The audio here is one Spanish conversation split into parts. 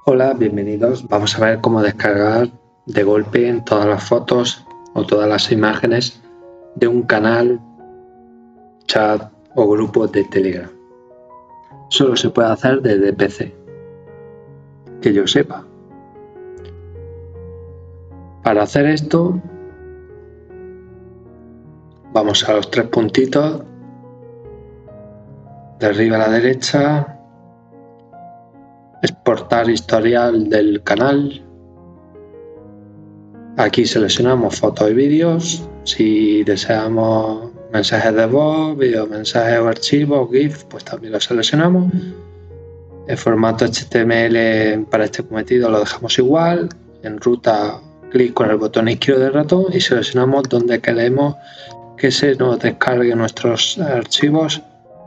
Hola, bienvenidos. Vamos a ver cómo descargar de golpe en todas las fotos o todas las imágenes de un canal, chat o grupo de Telegram. Solo se puede hacer desde PC, que yo sepa. Para hacer esto, vamos a los tres puntitos de arriba a la derecha, exportar historial del canal. Aquí seleccionamos fotos y vídeos. Si deseamos mensajes de voz, videomensajes o archivos, GIF, pues también lo seleccionamos. El formato HTML para este cometido lo dejamos igual. En ruta, clic con el botón izquierdo del ratón y seleccionamos donde queremos que se nos descarguen nuestros archivos.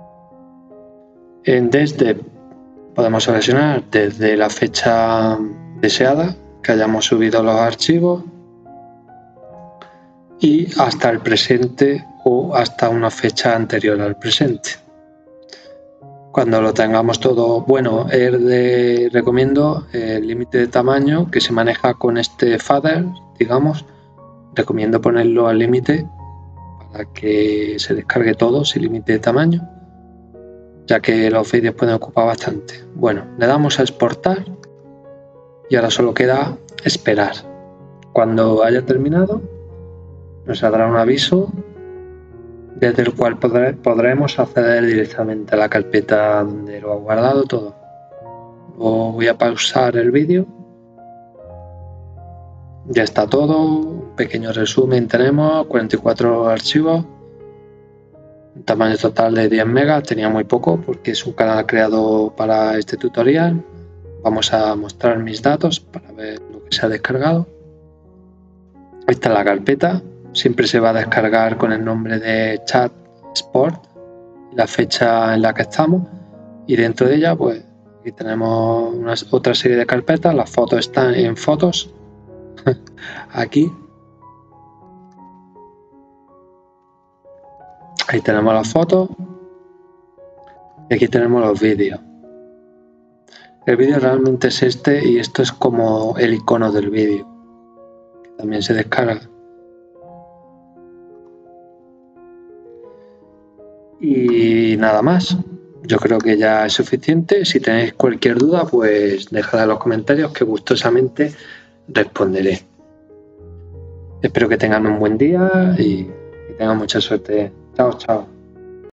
En desde podemos seleccionar desde la fecha deseada que hayamos subido los archivos y hasta el presente o hasta una fecha anterior al presente. Cuando lo tengamos todo, recomiendo el límite de tamaño que se maneja con este fader, digamos. Recomiendo ponerlo al límite para que se descargue todo sin límite de tamaño, ya que los vídeos pueden ocupar bastante. Bueno, le damos a exportar y ahora solo queda esperar. Cuando haya terminado, nos saldrá un aviso desde el cual podremos acceder directamente a la carpeta donde lo ha guardado todo. Voy a pausar el vídeo. Ya está todo. Un pequeño resumen tenemos, 44 archivos. Un tamaño total de 10 megas, tenía muy poco porque es un canal creado para este tutorial. Vamos a mostrar mis datos para ver lo que se ha descargado. Esta es la carpeta. Siempre se va a descargar con el nombre de Chat Sport, la fecha en la que estamos, y dentro de ella pues aquí tenemos otra serie de carpetas. Las fotos están en fotos aquí, ahí tenemos las fotos y aquí tenemos los vídeos. El vídeo realmente es este y esto es como el icono del vídeo, que también se descarga. Y nada más, yo creo que ya es suficiente. Si tenéis cualquier duda, pues dejad en los comentarios que gustosamente responderé. Espero que tengan un buen día y que tengan mucha suerte. Chao, chao.